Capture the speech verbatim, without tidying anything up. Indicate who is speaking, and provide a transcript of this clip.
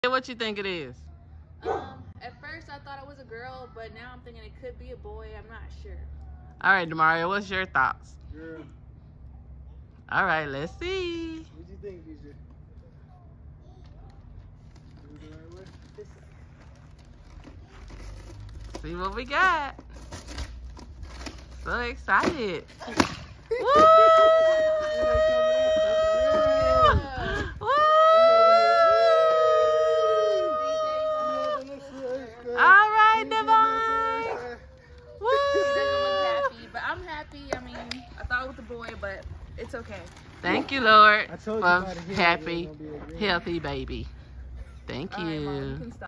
Speaker 1: What you think it is?
Speaker 2: Um, at first I thought it was a girl, but now I'm thinking it could be a boy. I'm not sure.
Speaker 1: All right, Demario, what's your thoughts?
Speaker 3: Girl.
Speaker 1: All right, let's see.
Speaker 3: What do you think, P J? Do it the right way?
Speaker 1: See what we got. So excited. Woo! Woo! All right, Devon. Woo!
Speaker 2: He doesn't look happy, but I'm happy. I mean, I thought it was a boy, but it's okay.
Speaker 1: Thank you, Lord,
Speaker 3: I told you
Speaker 1: for
Speaker 3: about it here,
Speaker 1: happy,
Speaker 3: it was gonna be a green.
Speaker 1: healthy baby. Thank
Speaker 2: All right, Mom, you
Speaker 1: you.
Speaker 2: can stop.